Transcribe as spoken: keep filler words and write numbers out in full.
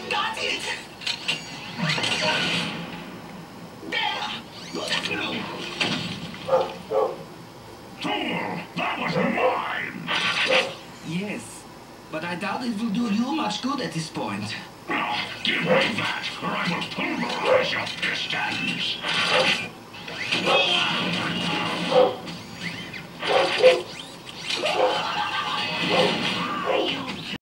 Got it! There! Let's go! Fool! That was mine! Yes, but I doubt it will do you much good at this point. Oh, give me that, or I will pulverize your pistons!